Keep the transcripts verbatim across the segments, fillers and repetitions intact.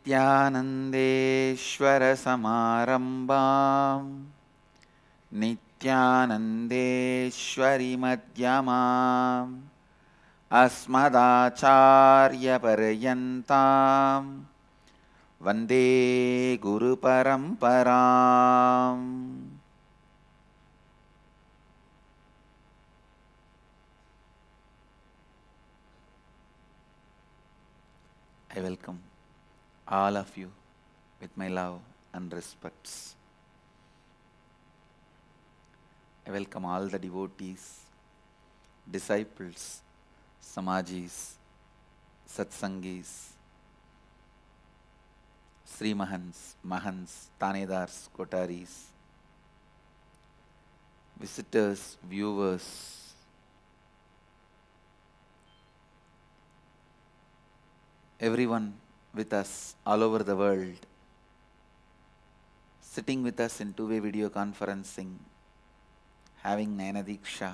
नित्यानन्देश्वर समारम्भां नित्यानन्देश्वरि मध्यमाम् अस्मदाचार्यपर्यन्तां वन्दे गुरुपरम्पराम्. I welcome all of you with my love and respects. I welcome all the devotees, disciples, Samajis, Satsangis, Sri Mahans, Mahans, Tanedars, Kotaris, visitors, viewers, everyone with us all over the world, sitting with us in two-way video conferencing, having Nayana Diksha,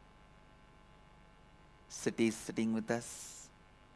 cities sitting with us,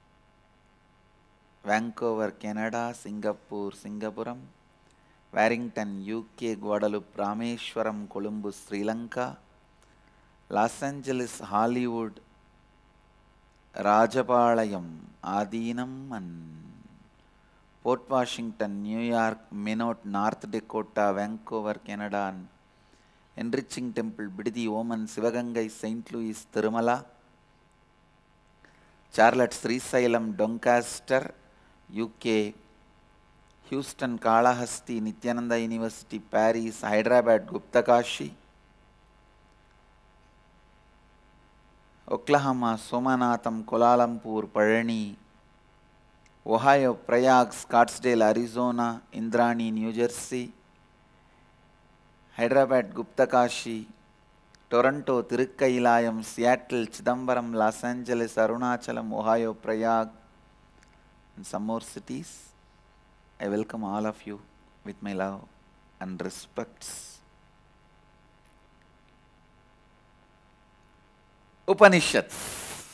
Vancouver, Canada, Singapore, Singapuram, Warrington, U K, Guadeloupe, Rameshwaram, Colombo, Sri Lanka, Los Angeles, Hollywood, Rajapalayam, Adinam, and Port Washington, New York, Minot, North Dakota, Vancouver, Canada, and Enriching Temple, Bididi, Oman, Sivagangai, Saint Louis, Tirumala, Charlotte, Srisailam, Doncaster, U K, Houston, Kalahasti, Nityananda University, Paris, Hyderabad, Guptakashi, Oklahoma, Somanatham, Kuala Lumpur, Parani, Ohio, Prayag, Scottsdale, Arizona, Indrani, New Jersey, Hyderabad, Guptakashi, Toronto, Tirukkailayam, Seattle, Chidambaram, Los Angeles, Arunachalam, Ohio, Prayag, and some more cities. I welcome all of you with my love and respects. Upanishads.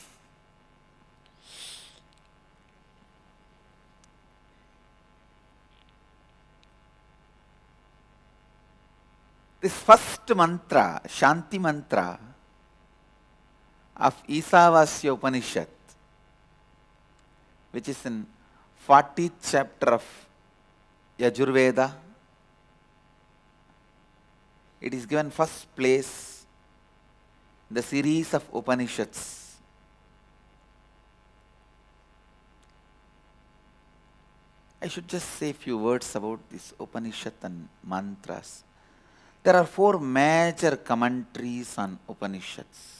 This first mantra, Shanti mantra of Isavasya Upanishad, which is in fortieth chapter of Yajurveda, it is given first place in the series of Upanishads. I should just say a few words about this Upanishad and mantras. There are four major commentaries on Upanishads.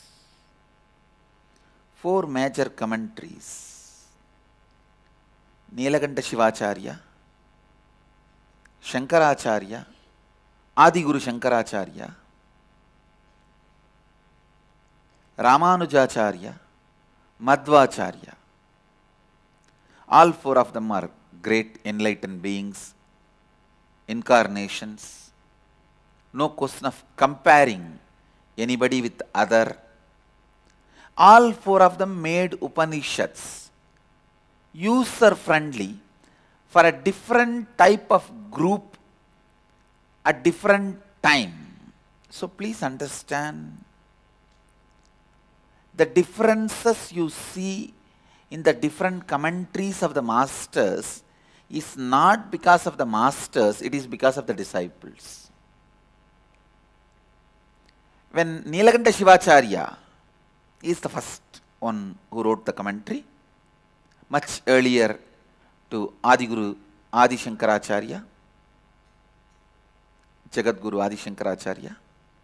Four major commentaries. Nilakanta Shivacharya, Shankaracharya, Adiguru Shankaracharya, Ramanujacharya, Madhvacharya. All four of them are great enlightened beings, incarnations. No question of comparing anybody with other. All four of them made Upanishads user-friendly for a different type of group at different time. So please understand the differences you see in the different commentaries of the masters is not because of the masters, it is because of the disciples. When Nilakanta Shivacharya is the first one who wrote the commentary, much earlier to Adiguru Adi Shankaracharya, Jagadguru Adi Shankaracharya.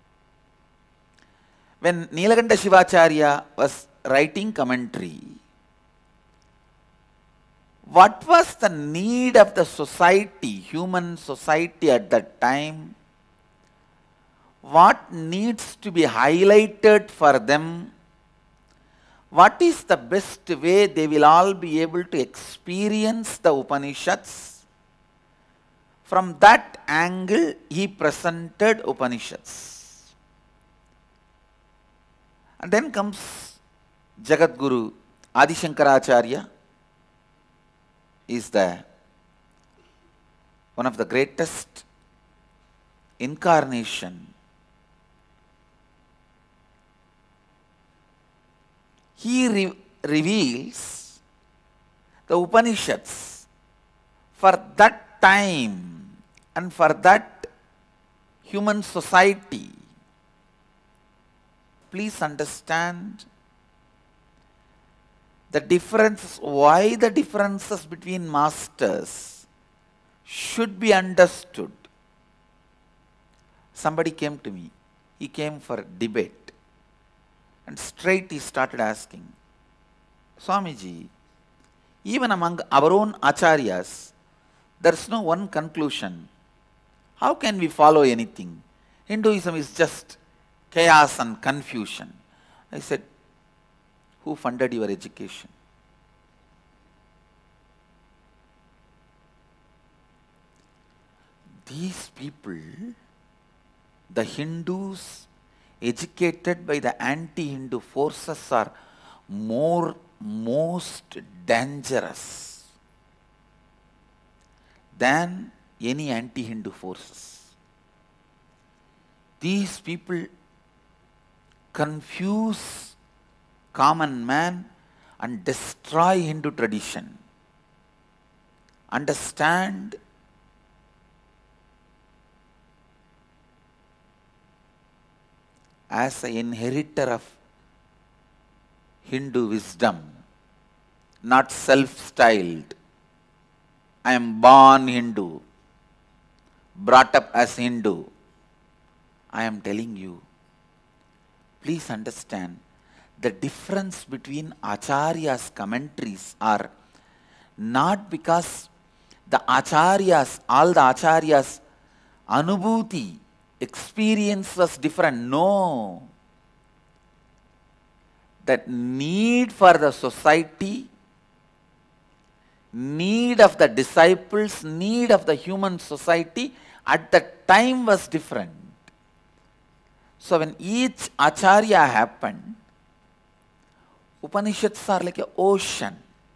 When Nilakanta Shivacharya was writing commentary, what was the need of the society, human society at that time? What needs to be highlighted for them? What is the best way they will all be able to experience the Upanishads? From that angle, he presented Upanishads. And then comes Jagadguru Adi Shankaracharya, is the one of the greatest incarnation, he re reveals the Upanishads for that time and for that human society. Please understand the difference, why the differences between masters should be understood. Somebody came to me, he came for debate, and straight he started asking, Swamiji, even among our own acharyas, there is no one conclusion. How can we follow anything? Hinduism is just chaos and confusion. I said, who funded your education? These people, the Hindus educated by the anti-Hindu forces, are more, most dangerous than any anti-Hindu forces. These people confuse common man and destroy Hindu tradition. Understand as an inheritor of Hindu wisdom, not self-styled. I am born Hindu, brought up as Hindu. I am telling you, please understand, the difference between Acharya's commentaries are not because the Acharyas, all the Acharyas, Anubhuti, experience was different. No. That need for the society, need of the disciples, need of the human society at that time was different. So when each Acharya happened, Upanishads are like an ocean.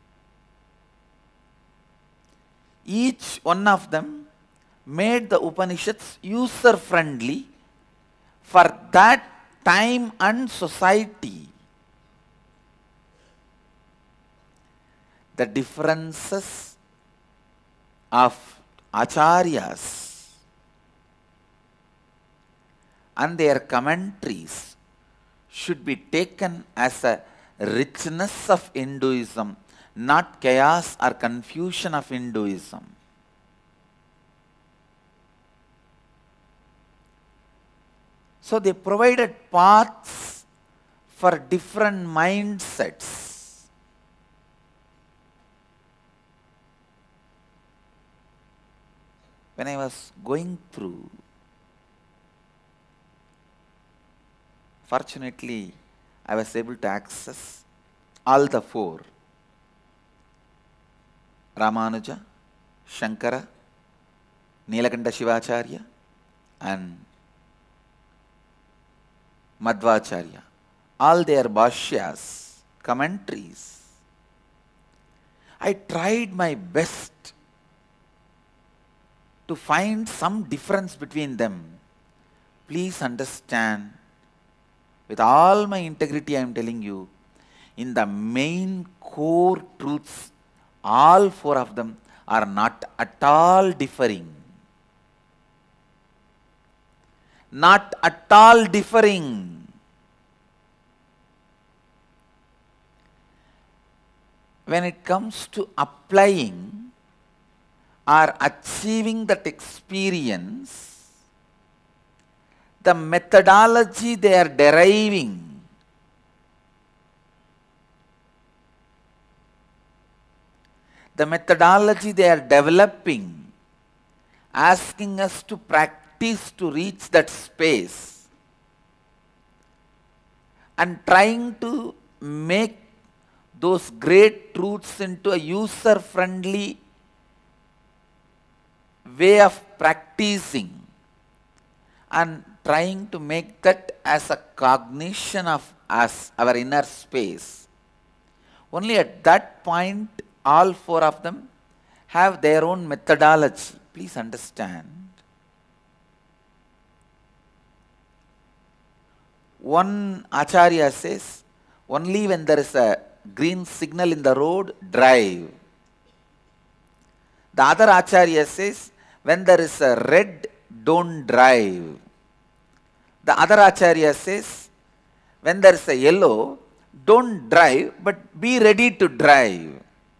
Each one of them made the Upanishads user-friendly for that time and society. The differences of Acharyas and their commentaries should be taken as a richness of Hinduism, not chaos or confusion of Hinduism. So they provided paths for different mindsets. When I was going through, fortunately, I was able to access all the four: Ramanuja, Shankara, Nilakanta Shivacharya, and Madhvacharya. All their bhashyas, commentaries. I tried my best to find some difference between them. Please understand, with all my integrity I am telling you, in the main core truths, all four of them are not at all differing. Not at all differing. When it comes to applying or achieving that experience, the methodology they are deriving, the methodology they are developing, asking us to practice to reach that space, and trying to make those great truths into a user-friendly way of practicing, and trying to make that as a cognition of us, our inner space. Only at that point, all four of them have their own methodology. Please understand. One Acharya says, only when there is a green signal in the road, drive. The other Acharya says, when there is a red, don't drive. The other Acharya says, when there is a yellow, don't drive, but be ready to drive.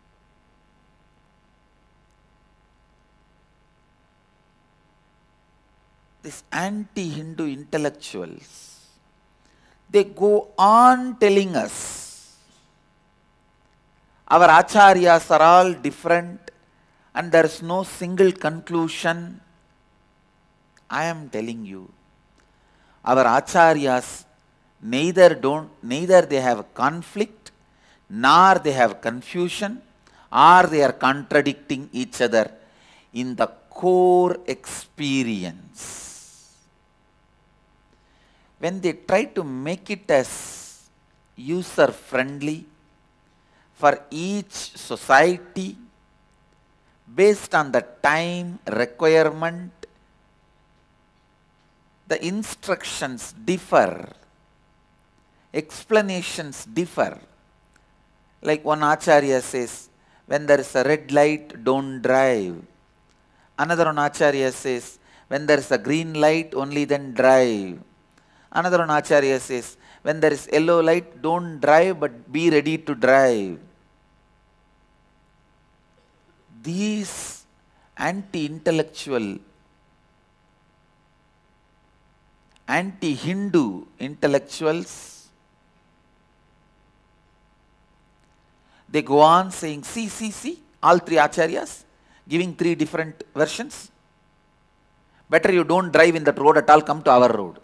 These anti-Hindu intellectuals, they go on telling us, our Acharyas are all different and there is no single conclusion. I am telling you, our Acharyas neither don't, neither they have conflict, nor they have confusion, or they are contradicting each other in the core experience. When they try to make it as user friendly for each society based on the time requirement, the instructions differ, explanations differ. Like one Acharya says, when there is a red light, don't drive. Another one Acharya says, when there is a green light, only then drive. Another one Acharya says, when there is yellow light, don't drive, but be ready to drive. These anti-intellectual, anti-Hindu intellectuals, they go on saying, see, see, see, all three Acharyas giving three different versions. Better you don't drive in that road at all, come to our road.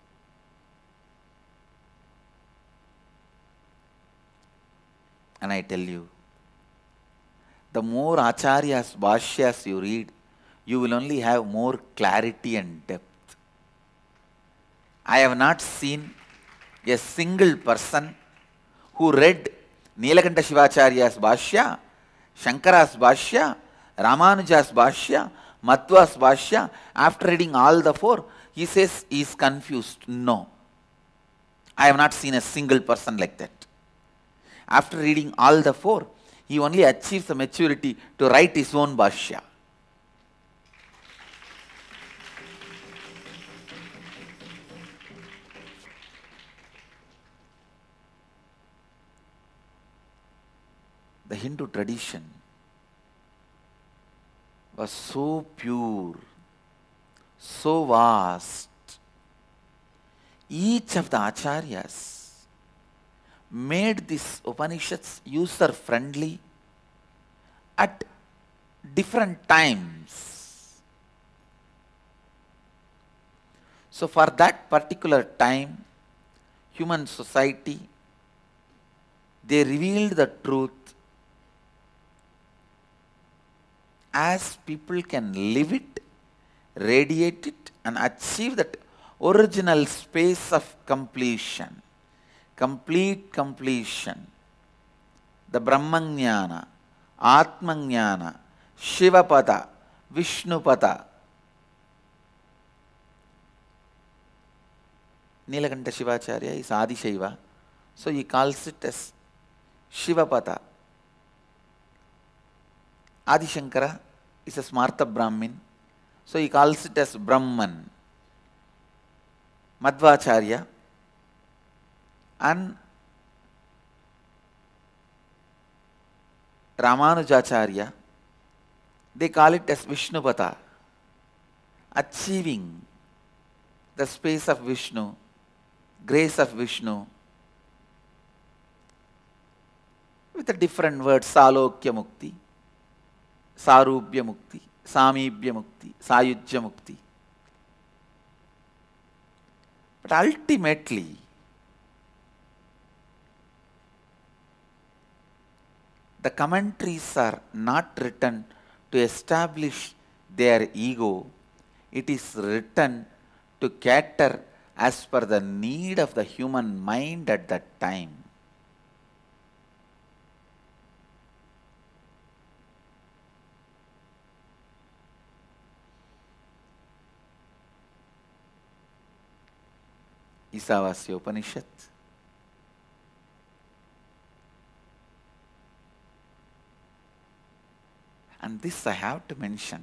And I tell you, the more Acharyas, Bhashyas you read, you will only have more clarity and depth. I have not seen a single person who read Nilakanta Shivacharya's Bhashya, Shankara's Bhashya, Ramanuja's Bhashya, Madhva's Bhashya. After reading all the four, he says he is confused. No. I have not seen a single person like that. After reading all the four, he only achieves the maturity to write his own Bhashya. The Hindu tradition was so pure, so vast. Each of the Acharyas made these Upanishads user-friendly at different times. So for that particular time, human society, they revealed the truth as people can live it, radiate it, and achieve that original space of completion. Complete completion. The Brahmajnana, Atmajnana, Shivapada, Vishnupada. Nilakanta Shivacharya is Adi Shaiva, so he calls it as Shivapada. Adi Shankara is a Smarta Brahmin, so he calls it as Brahman. Madhvacharya and Ramanujacharya, they call it as Vishnupata, achieving the space of Vishnu, grace of Vishnu, with a different word, Salokya Mukti, Sarubhya Mukti, Samibhya Mukti, Sayujya Mukti. But ultimately, the commentaries are not written to establish their ego. It is written to cater as per the need of the human mind at that time. Isavasya Upanishad. And this I have to mention.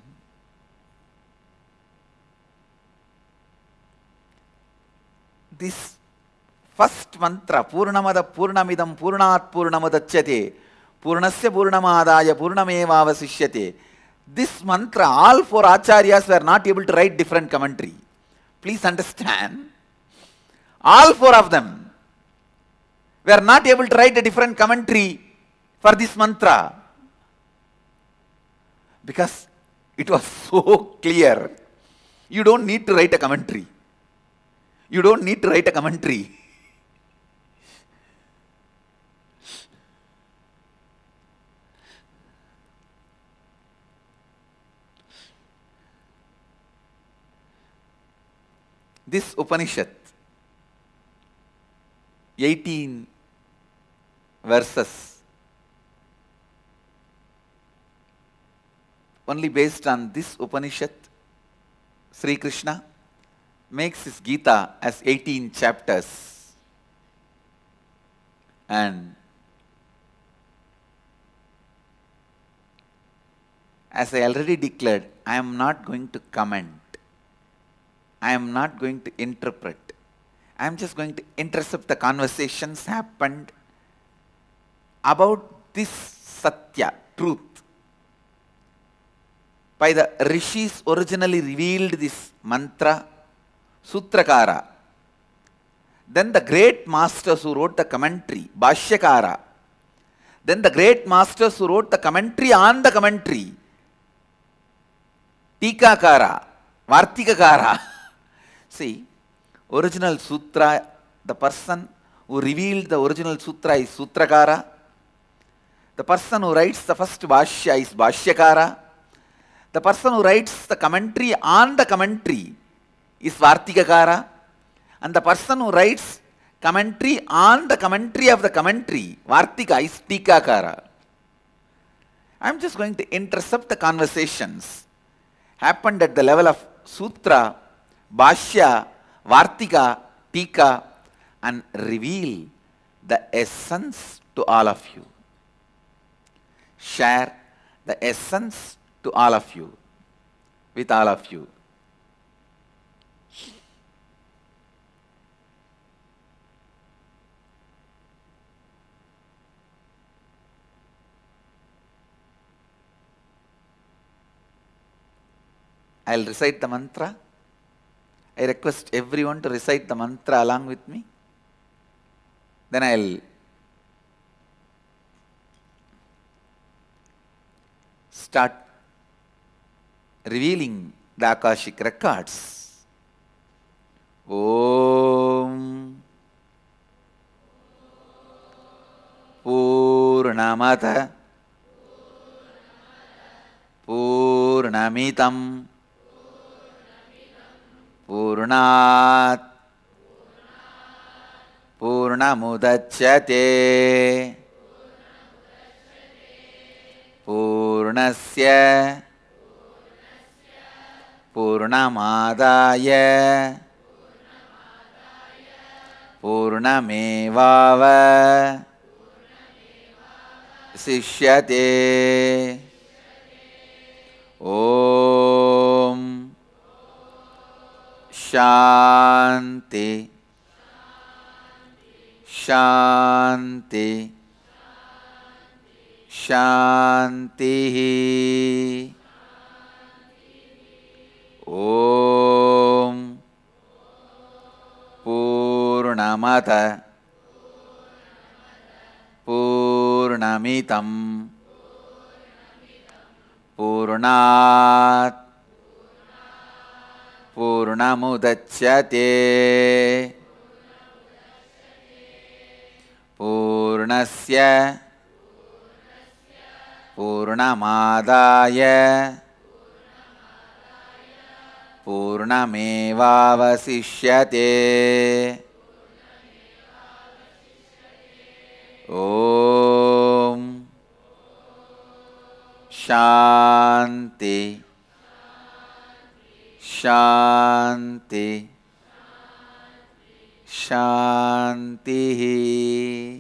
This first mantra, Purnamada Purnamidam Purnat Purnamadachyate, Purnasya Purnamadaya Purnamevavasishyate. This mantra, all four acharyas were not able to write different commentary. Please understand, all four of them were not able to write a different commentary for this mantra, because it was so clear. You don't need to write a commentary. You don't need to write a commentary. This Upanishad, eighteen verses, only based on this Upanishad, Sri Krishna makes his Gita as eighteen chapters. And as I already declared, I am not going to comment. I am not going to interpret. I am just going to intercept the conversations happened about this Satya, truth. By the Rishis originally revealed this mantra, Sutrakara. Then the great masters who wrote the commentary, Bhashyakara. Then the great masters who wrote the commentary on the commentary, Tikakara, Vartikakara. See, original sutra, the person who revealed the original sutra is Sutrakara. The person who writes the first Bhashya is Bhashyakara. The person who writes the commentary on the commentary is Vartikakara. And the person who writes commentary on the commentary of the commentary, Vartika, is Tikakara. I am just going to intercept the conversations happened at the level of Sutra, Bhashya, Vartika, Tika, and reveal the essence to all of you. Share the essence to all of you, with all of you. I will recite the mantra. I request everyone to recite the mantra along with me. Then I will start revealing the Akashic records. Om Purnamata Purnamitam Purnat Purnamudachyate Purnasya Purnamadaya Purnamevava Sishyate. Om Shanti Shanti Shanti. Om Purnamata Purnamitam Purnat Purnamudachyate Purnasya Purnamadaya Purnamevavasishyate. Om Shanti Shanti Shanti.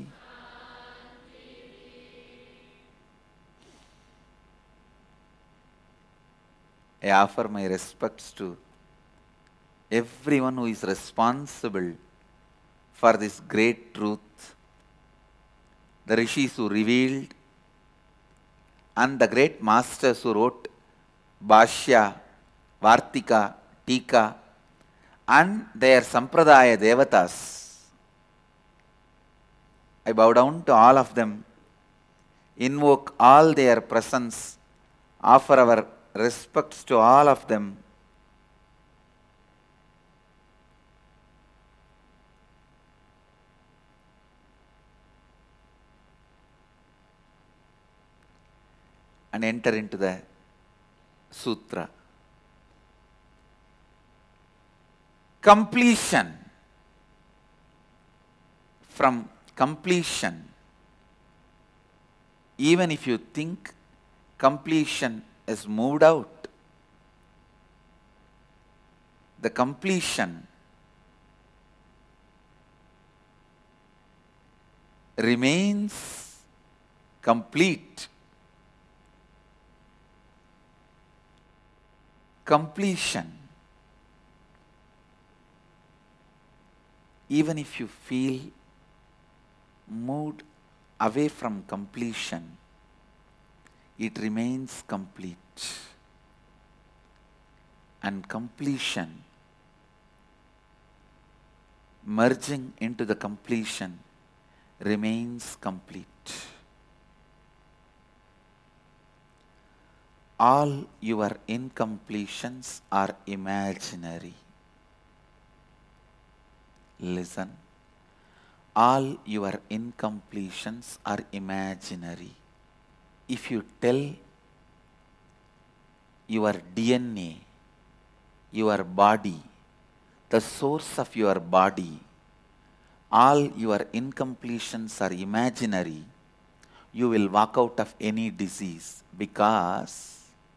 I offer my respects to everyone who is responsible for this great truth, the rishis who revealed, and the great masters who wrote Bhashya, Vartika, Tika, and their Sampradaya Devatas. I bow down to all of them, invoke all their presence, offer our respects to all of them. And enter into the sutra. Completion. From completion, even if you think completion is moved out, the completion remains complete. Completion. Even if you feel moved away from completion, it remains complete. And completion, merging into the completion, remains complete. All your incompletions are imaginary. Listen. All your incompletions are imaginary. If you tell your D N A, your body, the source of your body, all your incompletions are imaginary, you will walk out of any disease, because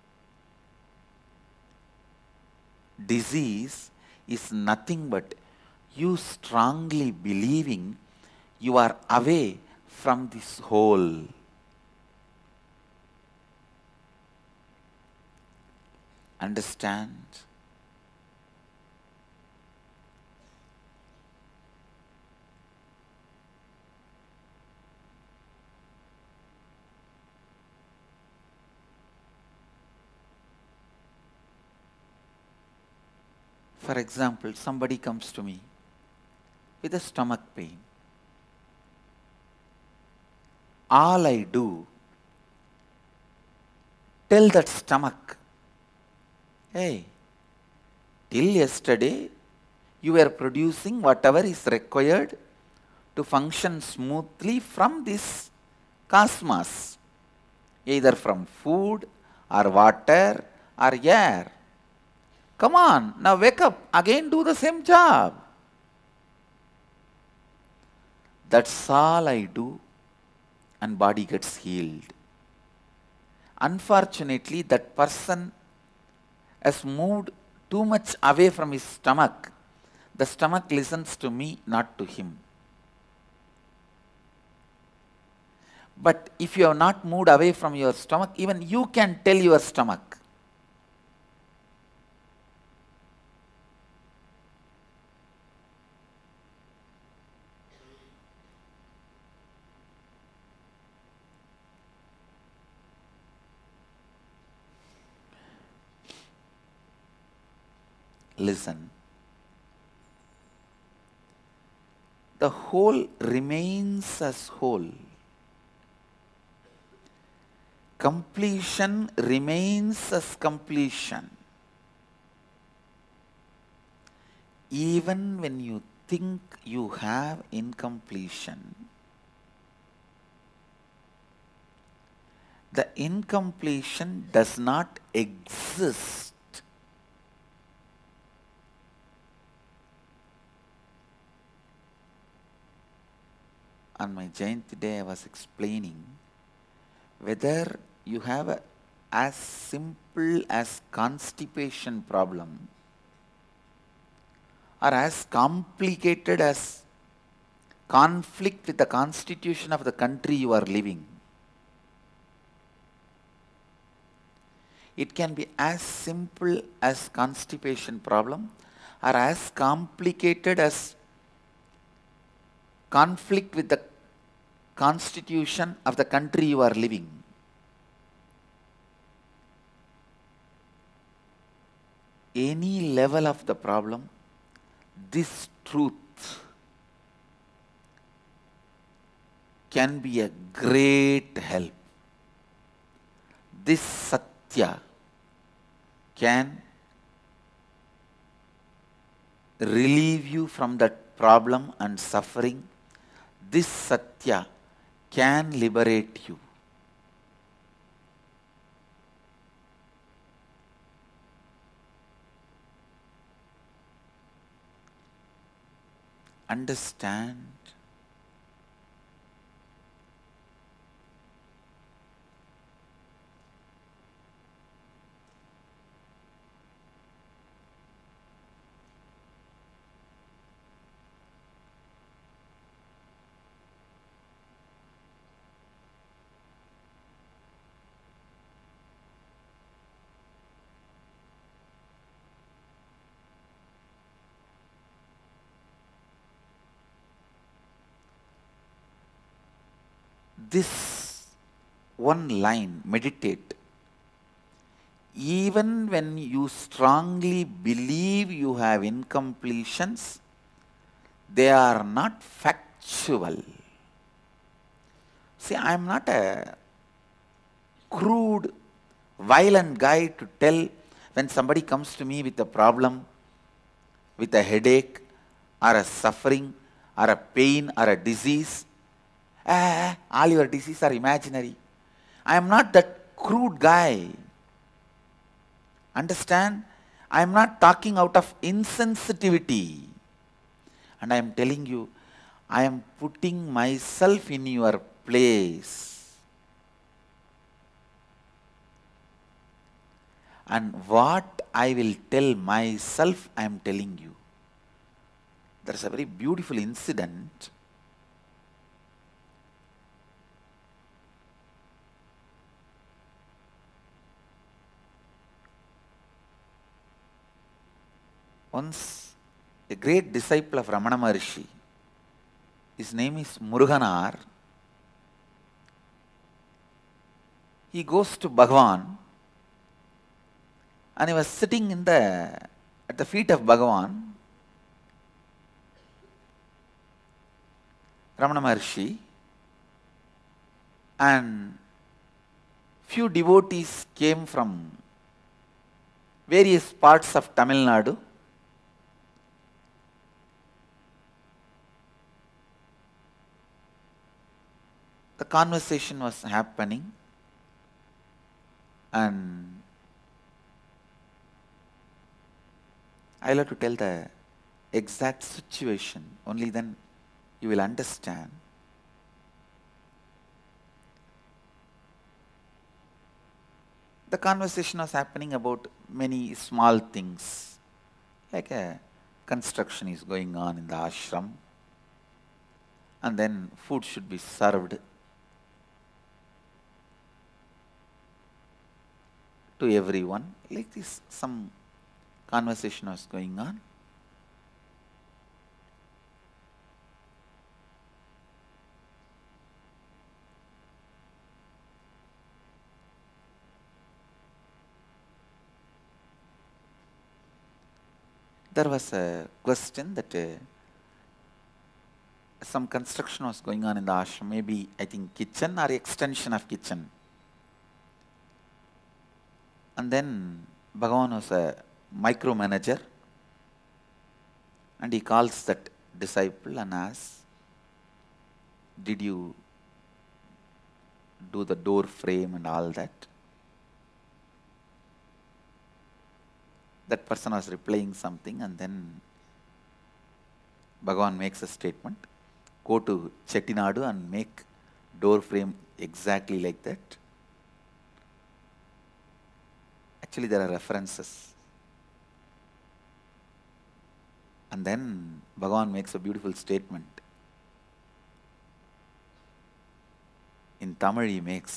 disease is nothing but you strongly believing you are away from this whole. Understand? For example, somebody comes to me with a stomach pain. All I do, tell that stomach, hey, till yesterday you were producing whatever is required to function smoothly from this cosmos, either from food or water or air. Come on, now wake up, again do the same job. That's all I do, and body gets healed. Unfortunately, that person has moved too much away from his stomach. The stomach listens to me, not to him. But if you have not moved away from your stomach, even you can tell your stomach. Listen. The whole remains as whole. Completion remains as completion. Even when you think you have incompletion, the incompletion does not exist. On my Jayanti day, I was explaining whether you have a, as simple as constipation problem, are as complicated as conflict with the constitution of the country you are living. It can be as simple as constipation problem or as complicated as conflict with the constitution of the country you are living. Any level of the problem, this truth can be a great help. This Satya can relieve you from that problem and suffering. This Satya can liberate you. Understand this one line, meditate. Even when you strongly believe you have incompletions, they are not factual. See, I am not a crude, violent guy to tell when somebody comes to me with a problem, with a headache, or a suffering, or a pain, or a disease. Ah, all your diseases are imaginary. I am not that crude guy. Understand? I am not talking out of insensitivity. And I am telling you, I am putting myself in your place. And what I will tell myself, I am telling you. There is a very beautiful incident. Once, a great disciple of Ramana Maharshi, his name is Muruganar, he goes to Bhagavan and he was sitting in the, at the feet of Bhagavan, Ramana Maharshi, and few devotees came from various parts of Tamil Nadu. The conversation was happening, and I will have to tell the exact situation, only then you will understand. The conversation was happening about many small things, like a construction is going on in the ashram, and then food should be served to everyone. Like this, some conversation was going on. There was a question that uh, some construction was going on in the ashram, maybe I think kitchen or extension of kitchen. And then Bhagavan was a micromanager, and he calls that disciple and asks, did you do the door frame and all that? That person was replying something, and then Bhagavan makes a statement, go to Chettinadu and make door frame exactly like that. Actually, there are references. And then Bhagavan makes a beautiful statement. In Tamil he makes,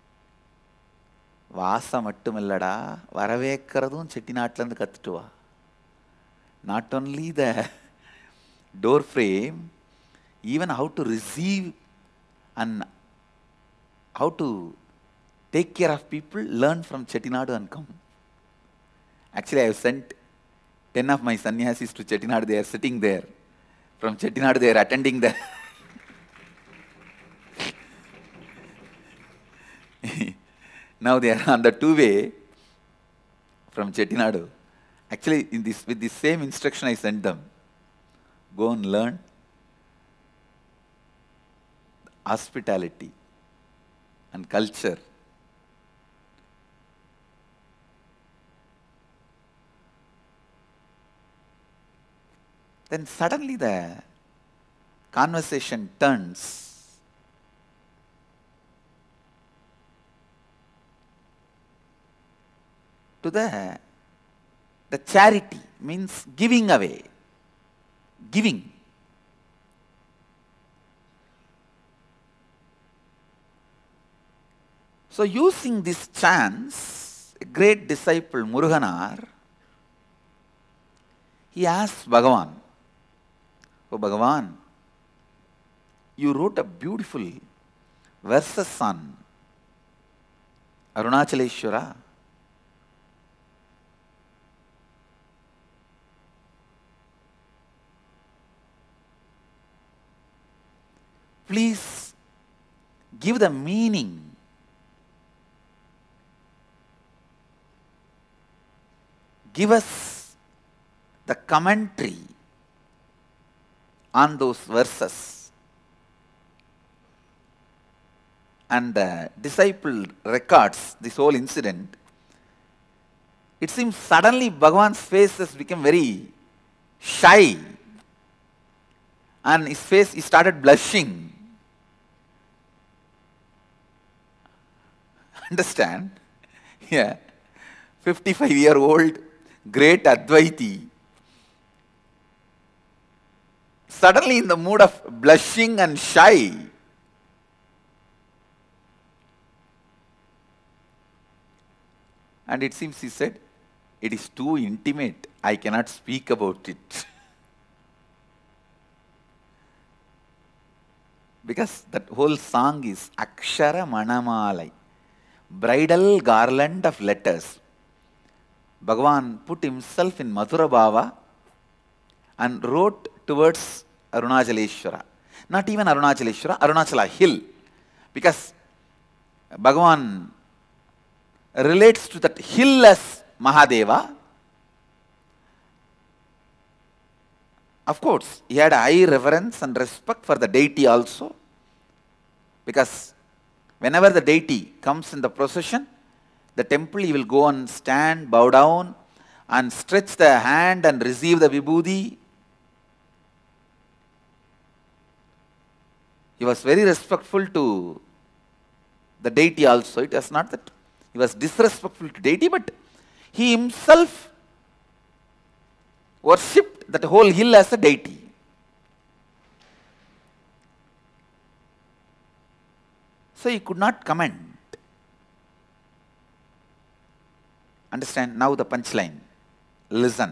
வாச மட்டும் இல்லடா வரவேற்கிறதும் செட்டிநாட்டிலேருந்து கற்றுட்டு வா. Not only the door frame, even how to receive and how to take care of people, learn from Chettinadu and come. Actually, I have sent ten of my sannyasis to Chettinadu. They are sitting there. From Chettinadu, they are attending the now they are on the two-way from Chettinadu. Actually, in this, with the same instruction I sent them. Go and learn hospitality and culture. Then suddenly the conversation turns to the, the charity, means giving away, giving. So using this chance, a great disciple Muruganar, he asked Bhagavan, "Oh Bhagavan, you wrote a beautiful verses on Arunachaleshwara. Please give the meaning. Give us the commentary on those verses." And the disciple records this whole incident. It seems suddenly Bhagavan's face has become very shy. And his face, he started blushing. Understand? Yeah. fifty-five year old, great Advaiti, suddenly in the mood of blushing and shy. And it seems he said, "It is too intimate, I cannot speak about it." Because that whole song is Akshara Manamalai, bridal garland of letters. Bhagavan put himself in Mathura Bhava and wrote towards Arunachaleshwara. Not even Arunachaleshwara, Arunachala hill. Because Bhagavan relates to that hill as Mahadeva. Of course, he had a high reverence and respect for the deity also. Because whenever the deity comes in the procession, the temple, he will go and stand, bow down, and stretch the hand and receive the vibhuti. He was very respectful to the deity also. It was not that he was disrespectful to deity, but he himself worshipped that whole hill as a deity. So he could not comment. Understand? Now the punchline. Listen.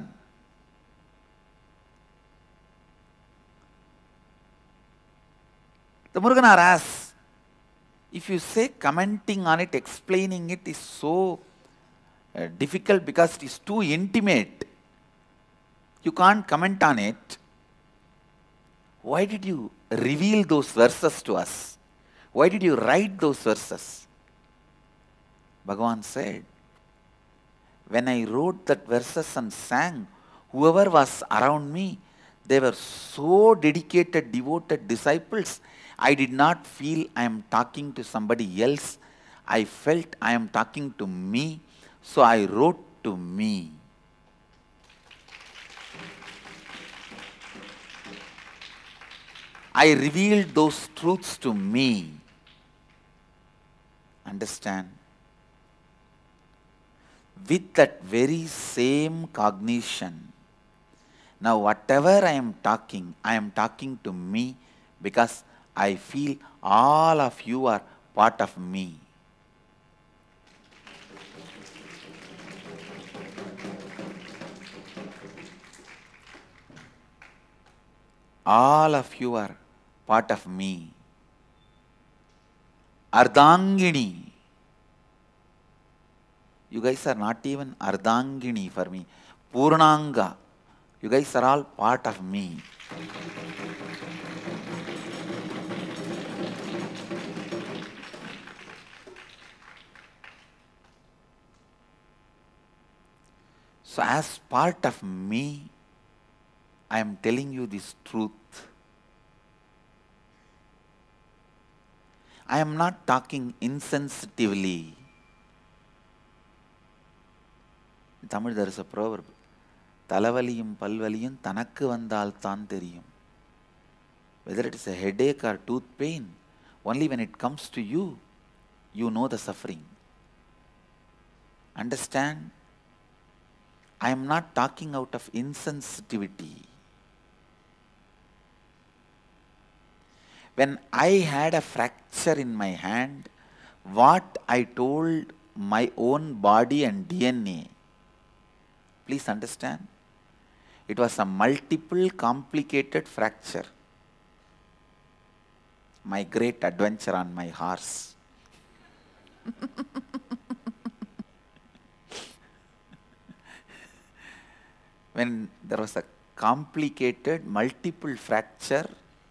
The Muruganar asks, if you say commenting on it, explaining it is so uh, difficult because it is too intimate, you can't comment on it, why did you reveal those verses to us? Why did you write those verses? Bhagavan said, when I wrote that verses and sang, whoever was around me, they were so dedicated, devoted disciples, I did not feel I am talking to somebody else. I felt I am talking to me, so I wrote to me. I revealed those truths to me. Understand? With that very same cognition, Now whatever I am talking, I am talking to me because I feel all of you are part of me. All of you are part of me. Ardhangini. You guys are not even Ardhangini for me. Purnanga. You guys are all part of me. So as part of me, I am telling you this truth. I am not talking insensitively. In Tamil there is a proverb. Talavaliyum palvaliyum tanakku vandal thaan theriyum. Whether it is a headache or tooth pain, only when it comes to you, you know the suffering. Understand? I am not talking out of insensitivity. When I had a fracture in my hand, what I told my own body and D N A, please understand, it was a multiple complicated fracture. My great adventure on my horse. When there was a complicated multiple fracture,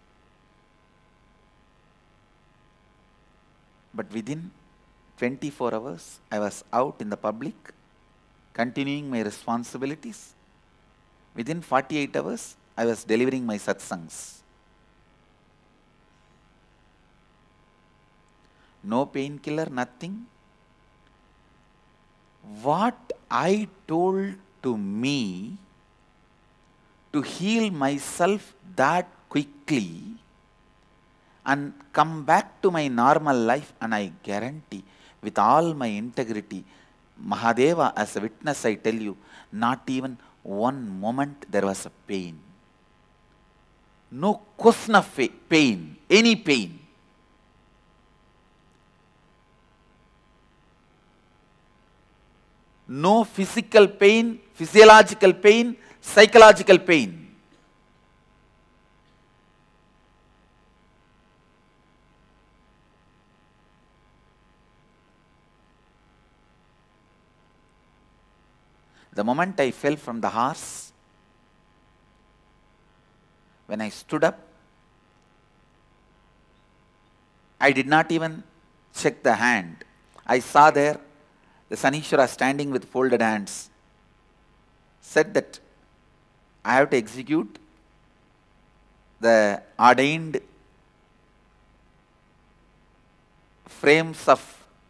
but within twenty-four hours, I was out in the public, continuing my responsibilities. Within forty-eight hours, I was delivering my satsangs. No painkiller, nothing. What I told to me to heal myself that quickly and come back to my normal life, and I guarantee with all my integrity, Mahadeva, as a witness, I tell you, not even one moment there was a pain. No question of pain, any pain. No physical pain, physiological pain, psychological pain. The moment I fell from the horse, when I stood up, I did not even check the hand. I saw there the Sanishwara standing with folded hands, said that I have to execute the ordained frames of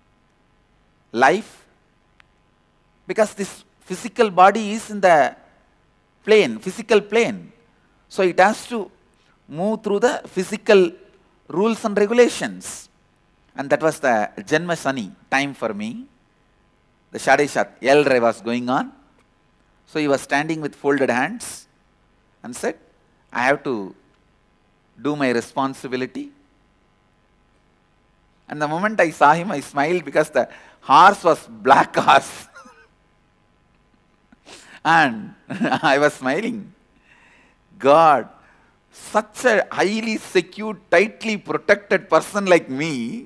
life, because this physical body is in the plane, physical plane. So it has to move through the physical rules and regulations. And that was the Janma Sani time for me. The Shadeshat, L Ray was going on. So he was standing with folded hands and said, I have to do my responsibility. And the moment I saw him, I smiled because the horse was black horse. And I was smiling. God, such a highly secured, tightly protected person like me.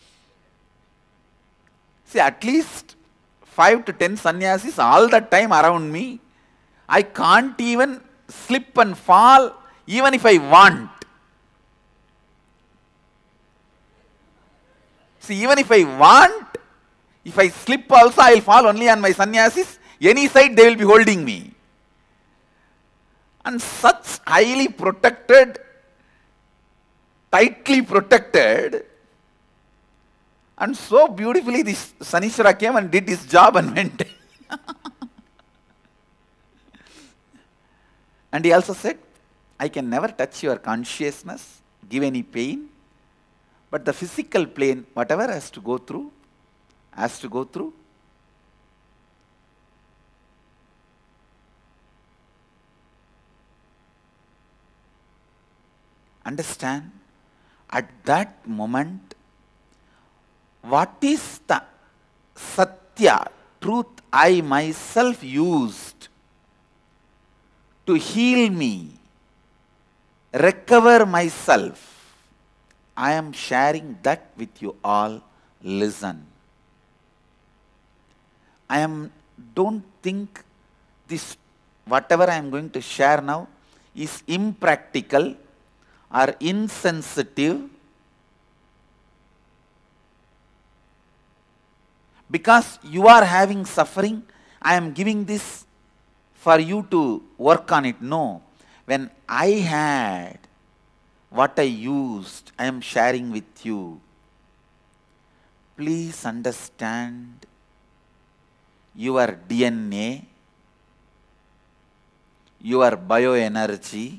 See, at least five to ten sannyasis all the time around me. I can't even slip and fall even if I want. See, even if I want, if I slip also, I will fall only on my sannyasis. Any side they will be holding me. And such highly protected, tightly protected, and so beautifully this Sanishwara came and did his job and went. And he also said, I can never touch your consciousness, give any pain, but the physical plane, whatever has to go through, has to go through. Understand? At that moment, what is the Satya, truth I myself used to heal me, recover myself, I am sharing that with you all. Listen. I am, don't think this, whatever I am going to share now is impractical or insensitive, because you are having suffering. I am giving this for you to work on it. No. When I had what I used, I am sharing with you. Please understand, your D N A, your bioenergy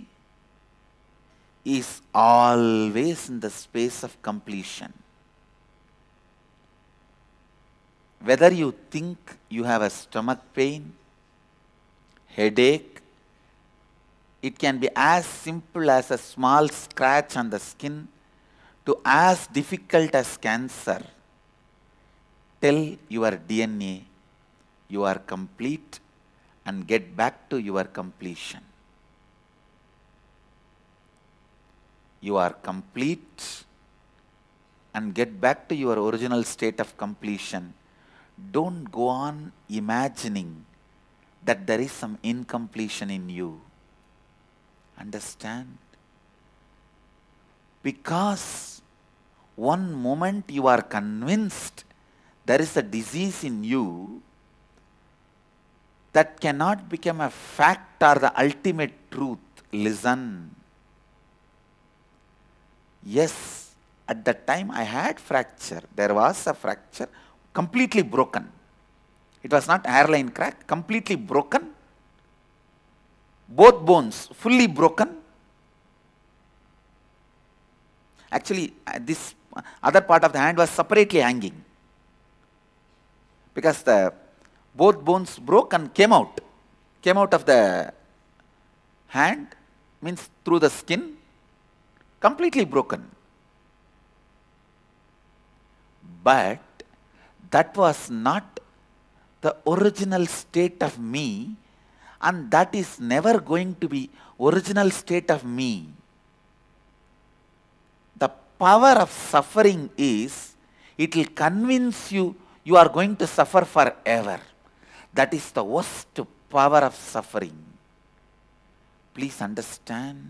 is always in the space of completion. Whether you think you have a stomach pain, headache, it can be as simple as a small scratch on the skin to as difficult as cancer. Tell your D N A you are complete and get back to your completion. You are complete and get back to your original state of completion. Don't go on imagining that there is some incompletion in you. Understand? Because one moment you are convinced there is a disease in you, that cannot become a fact or the ultimate truth. Listen. Yes, at that time I had fracture. There was a fracture, completely broken. It was not hairline crack, completely broken. Both bones fully broken. Actually, this other part of the hand was separately hanging, because the both bones broke and came out. Came out of the hand, means through the skin, completely broken. But that was not the original state of me, and that is never going to be original state of me. The power of suffering is, it will convince you you are going to suffer forever. That is the worst power of suffering. Please understand.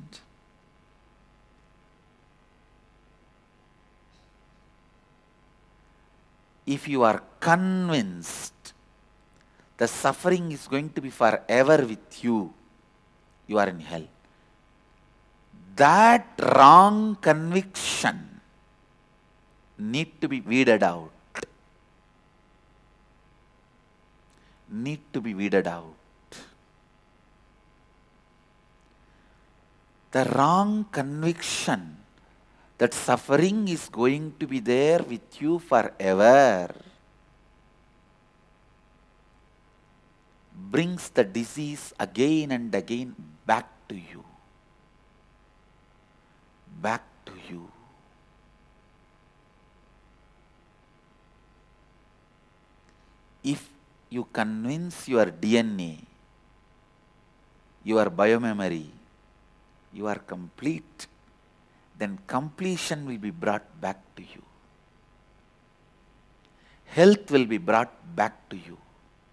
If you are convinced the suffering is going to be forever with you, you are in hell. That wrong conviction need to be weeded out. Need to be weeded out. The wrong conviction that suffering is going to be there with you forever brings the disease again and again back to you. Back to you. If you convince your D N A, your biomemory, you are complete, then completion will be brought back to you. Health will be brought back to you.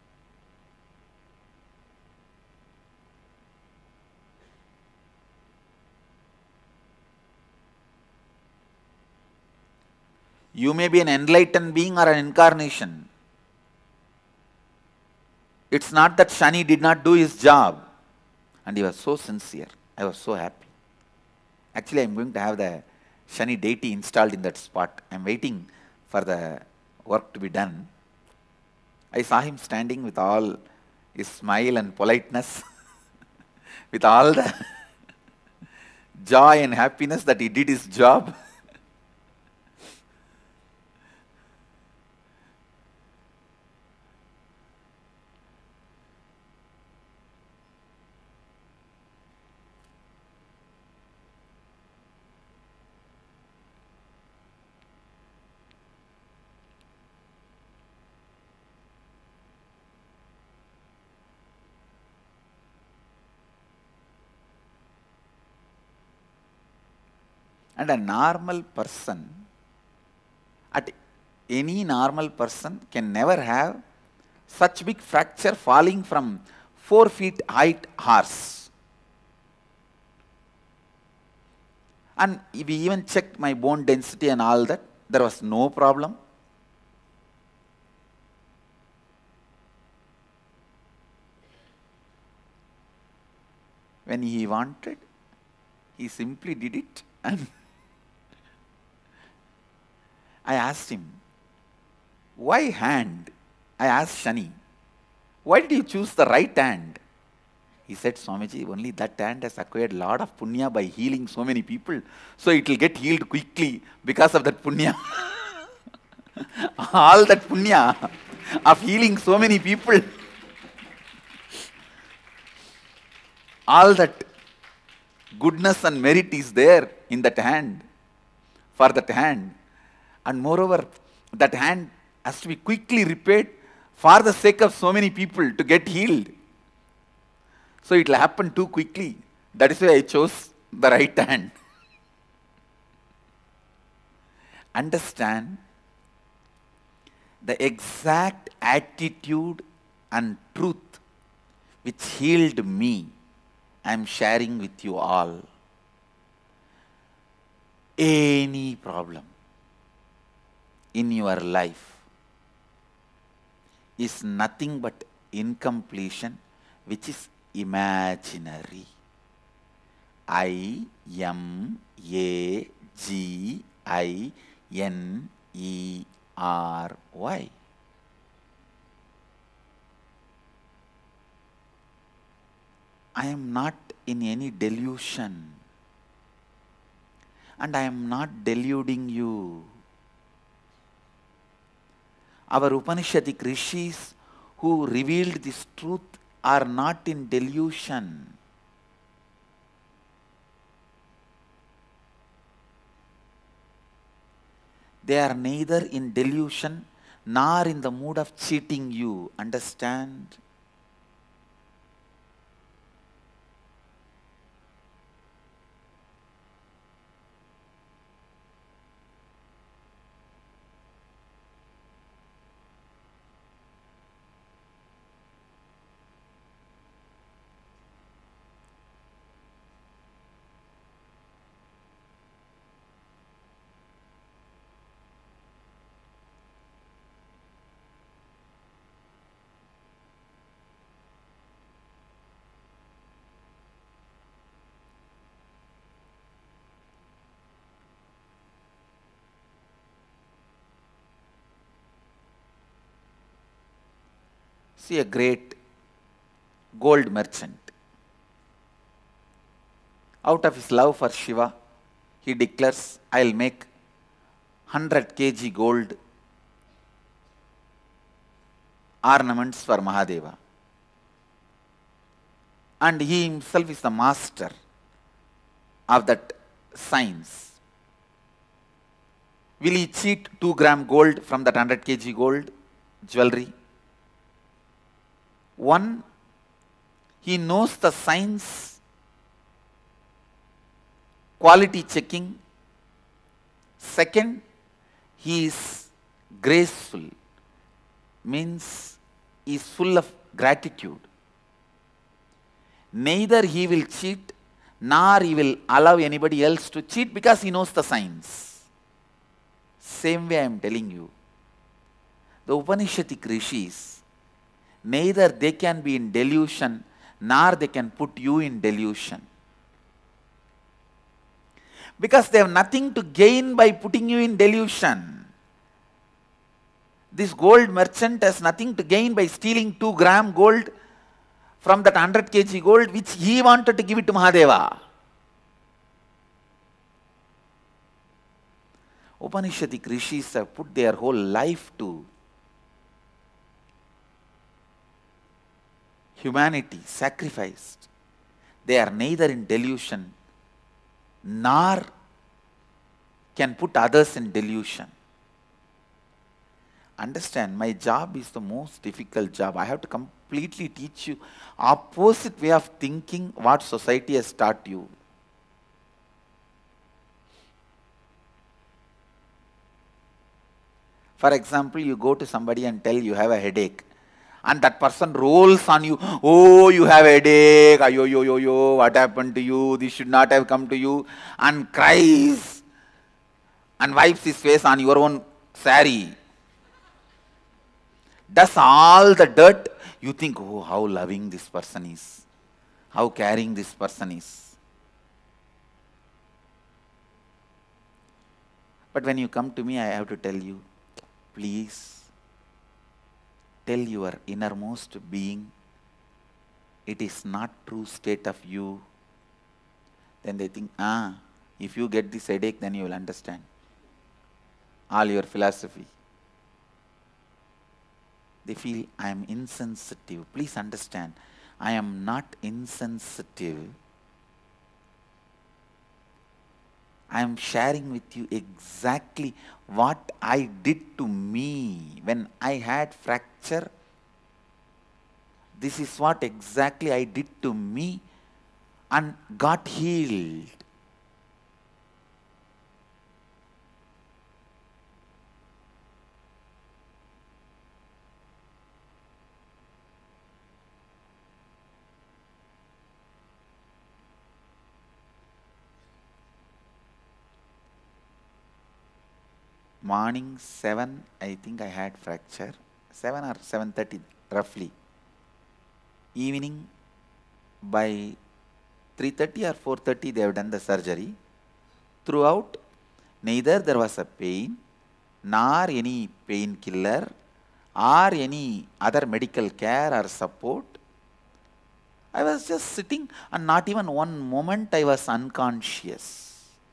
You may be an enlightened being or an incarnation. It's not that Shani did not do his job. And he was so sincere. I was so happy. Actually, I am going to have the Shani deity installed in that spot. I am waiting for the work to be done. I saw him standing with all his smile and politeness, with all the joy and happiness that he did his job. And a normal person, at any normal person can never have such big fracture falling from four feet height horse. And we even checked my bone density and all that. There was no problem. When he wanted, he simply did it. And I asked him, why hand? I asked Shani, why did you choose the right hand? He said, Swamiji, only that hand has acquired a lot of punya by healing so many people. So it will get healed quickly because of that punya. All that punya of healing so many people. All that goodness and merit is there in that hand, for that hand. And moreover, that hand has to be quickly repaired for the sake of so many people to get healed. So it will happen too quickly. That is why I chose the right hand. Understand, the exact attitude and truth which healed me, I am sharing with you all. Any problem in your life is nothing but incompletion, which is imaginary. I M A G I N E R Y. I am not in any delusion, and I am not deluding you. Our Upanishadic rishis who revealed this truth are not in delusion. They are neither in delusion nor in the mood of cheating you. Understand? See a great gold merchant. Out of his love for Shiva, he declares, I will make one hundred kilograms gold ornaments for Mahadeva. And he himself is the master of that science. Will he cheat two gram gold from that one hundred kilograms gold jewelry? One, he knows the science, quality checking. Second, he is graceful, means he is full of gratitude. Neither he will cheat, nor he will allow anybody else to cheat because he knows the science. Same way I am telling you, the Upanishadic rishis, neither they can be in delusion, nor they can put you in delusion. Because they have nothing to gain by putting you in delusion. This gold merchant has nothing to gain by stealing two gram gold from that one hundred kilograms gold which he wanted to give it to Mahadeva. Upanishadic rishis have put their whole life to humanity, sacrificed. They are neither in delusion nor can put others in delusion. Understand, my job is the most difficult job. I have to completely teach you opposite way of thinking what society has taught you. For example, you go to somebody and tell you have a headache, and that person rolls on you, oh, you have a headache, ayo, yo, yo, yo, what happened to you, this should not have come to you, and cries, and wipes his face on your own sari. Does all the dirt, you think, oh, how loving this person is, how caring this person is. But when you come to me, I have to tell you, please, tell your innermost being, it is not true state of you. Then they think, ah, if you get this headache, then you will understand all your philosophy. They feel, I am insensitive. Please understand, I am not insensitive. I am sharing with you exactly what I did to me when I had fracture. This is what exactly I did to me and got healed. Morning seven, I think I had fracture, seven or seven thirty roughly. Evening by three thirty or four thirty they have done the surgery. Throughout, neither there was a pain, nor any painkiller, or any other medical care or support. I was just sitting and not even one moment I was unconscious.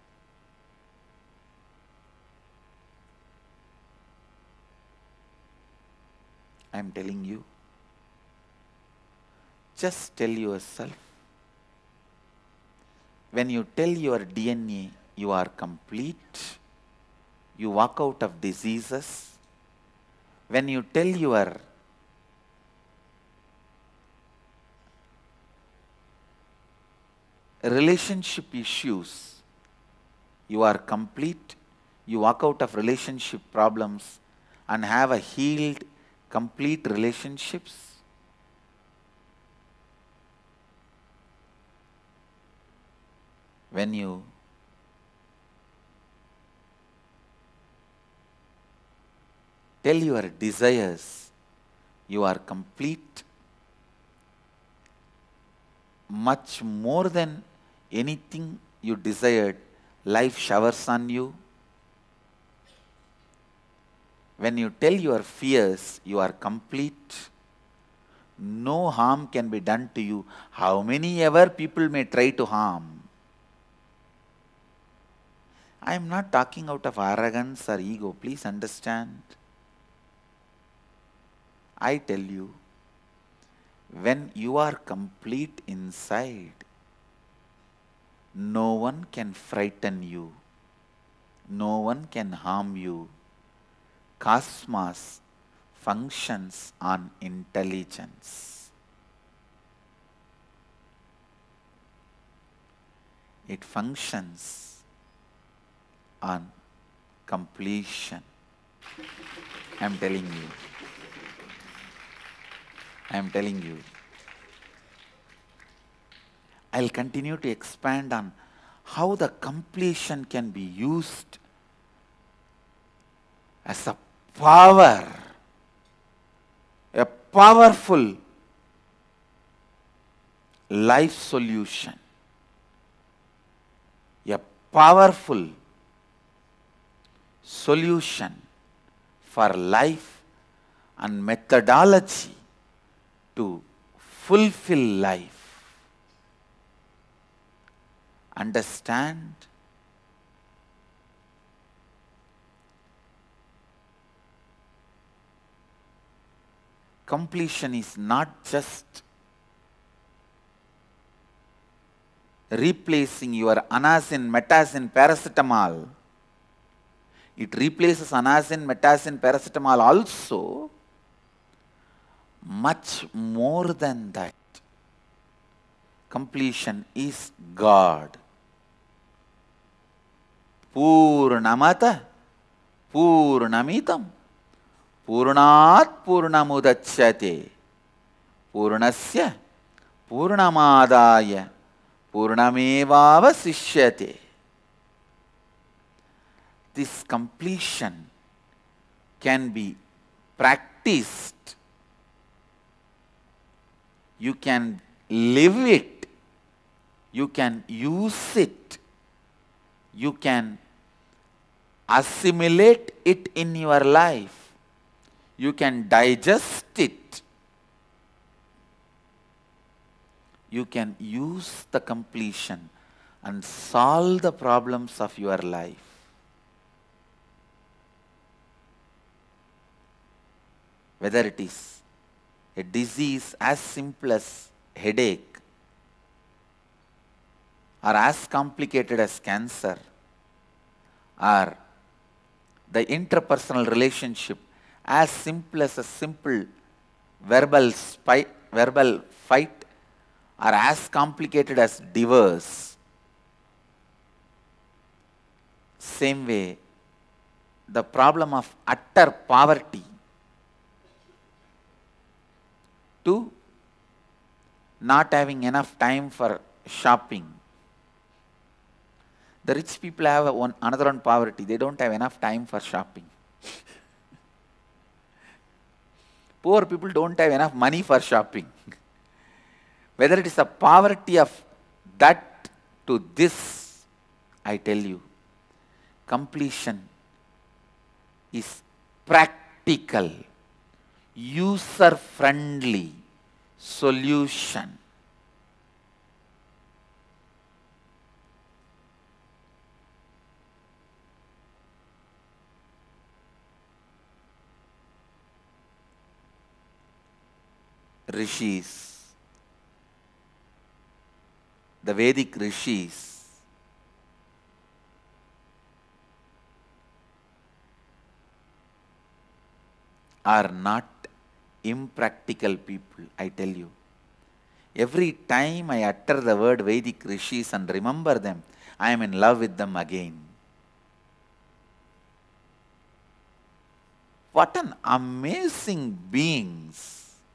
I am telling you, just tell yourself, when you tell your D N A you are complete, you walk out of diseases. When you tell your relationship issues, you are complete, you walk out of relationship problems and have a healed, complete relationships. When you tell your desires, you are complete, much more than anything you desired, life showers on you. When you tell your fears, you are complete. No harm can be done to you. How many ever people may try to harm. I am not talking out of arrogance or ego. Please understand. I tell you, when you are complete inside, no one can frighten you. No one can harm you. Cosmos functions on intelligence. It functions on completion. I am telling you. I am telling you. I will continue to expand on how the completion can be used as a power, a powerful life solution, a powerful solution for life and methodology to fulfill life. Understand? Completion is not just replacing your anacin, metacin, paracetamol. It replaces anacin, metacin, paracetamol also. Much more than that. Completion is God. Purnamata Purnamitam Purnat Purnamudachyate Purnasya Purnamadaya Purnamevavasishyate. This completion can be practiced. You can live it. You can use it. You can assimilate it in your life. You can digest it. You can use the completion and solve the problems of your life. Whether it is a disease as simple as headache or as complicated as cancer, or the interpersonal relationship as simple as a simple verbal, spy, verbal fight, or as complicated as divorce. Same way, the problem of utter poverty to not having enough time for shopping. The rich people have one, another one poverty. They don't have enough time for shopping. Poor people don't have enough money for shopping. Whether it is a poverty of that to this, I tell you, completion is practical, user-friendly solution. Rishis, the Vedic Rishis, are not impractical people, I tell you. Every time I utter the word Vedic Rishis and remember them, I am in love with them again. What an amazing beings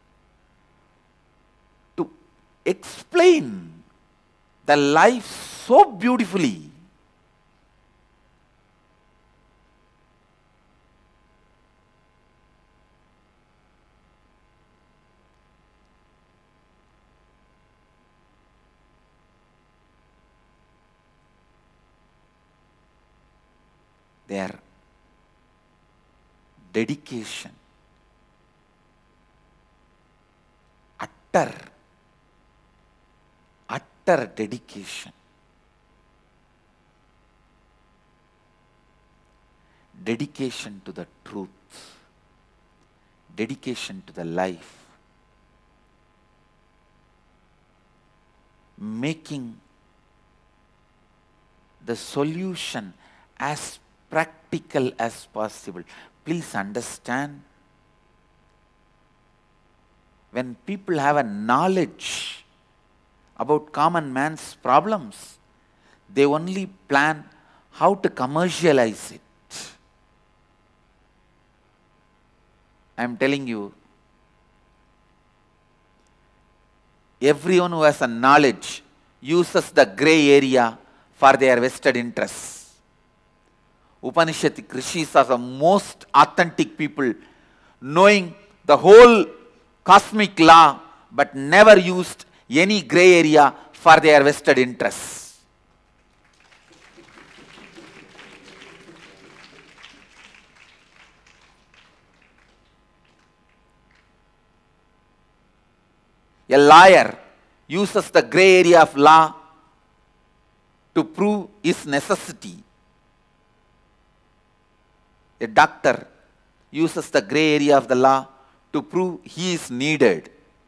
to explain the life so beautifully. Their dedication, utter, utter dedication, dedication to the truth, dedication to the life, making the solution as practical as possible. Please understand, when people have a knowledge about common man's problems, they only plan how to commercialize it. I am telling you, everyone who has a knowledge uses the grey area for their vested interests. Upanishadic Rishis are the most authentic people, knowing the whole cosmic law, but never used any grey area for their vested interests. A lawyer uses the grey area of law to prove his necessity. A doctor uses the grey area of the law to prove he is needed.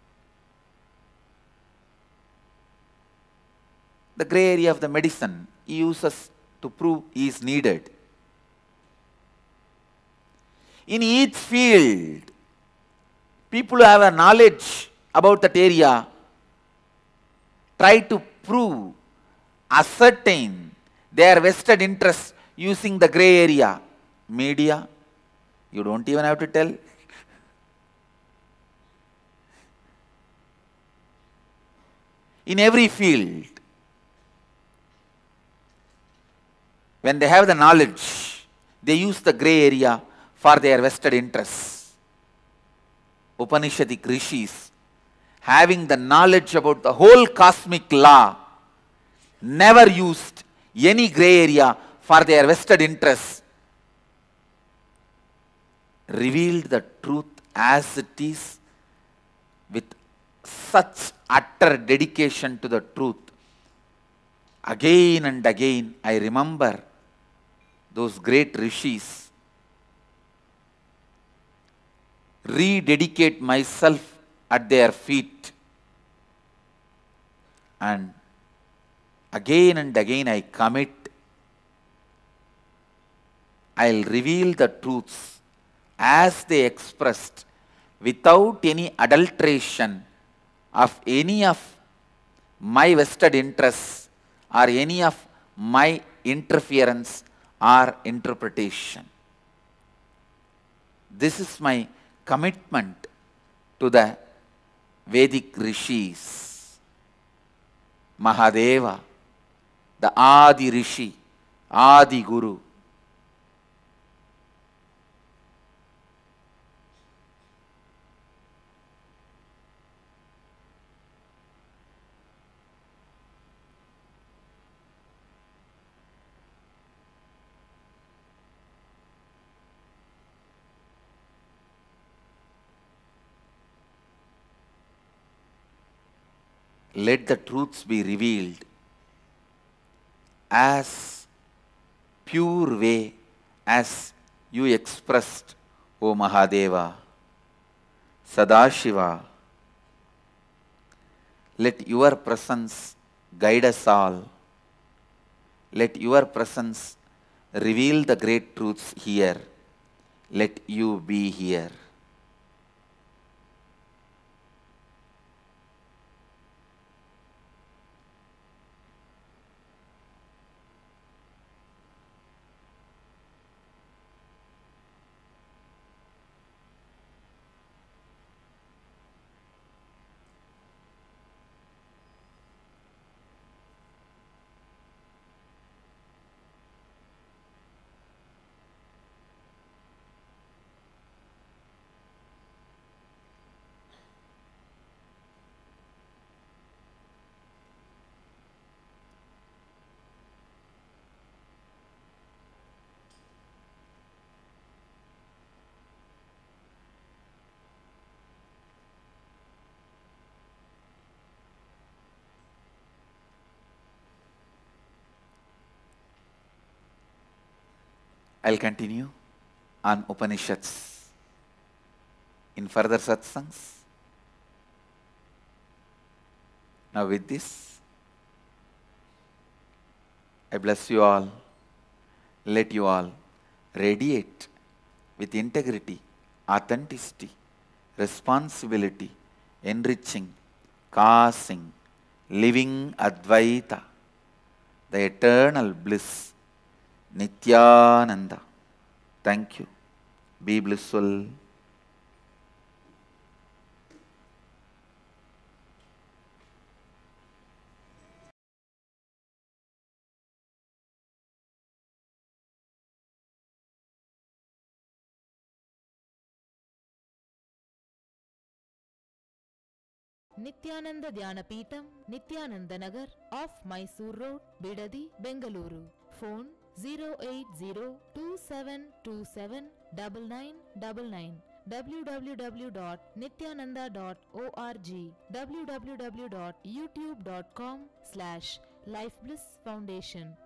The grey area of the medicine he uses to prove he is needed. In each field, people who have a knowledge about that area try to prove, ascertain their vested interests using the grey area. Media, you don't even have to tell. in every field. When they have the knowledge, they use the gray area for their vested interests. Upanishadic rishis, having the knowledge about the whole cosmic law, never used any gray area for their vested interests, revealed the truth as it is with such utter dedication to the truth. Again and again I remember those great rishis, rededicate myself at their feet, and again and again I commit, I'll reveal the truths as they expressed, without any adulteration of any of my vested interests or any of my interference or interpretation. This is my commitment to the Vedic rishis. Mahadeva, the Adi Rishi, Adi Guru, let the truths be revealed as pure way as you expressed, O Mahadeva, Sadashiva. Let your presence guide us all. Let your presence reveal the great truths here. Let you be here. I'll continue on Upanishads in further satsangs. Now with this, I bless you all. Let you all radiate with integrity, authenticity, responsibility, enriching, causing, living Advaita, the eternal bliss, Nityananda. Thank you. Be blissful. Nityananda Dhyanapitham, Nityananda Nagar, off Mysore Road, Bidadi, Bengaluru. Phone zero eight zero two seven two seven nine nine nine nine. w w w dot nityananda dot org. w w w dot youtube dot com slash Life Bliss Foundation.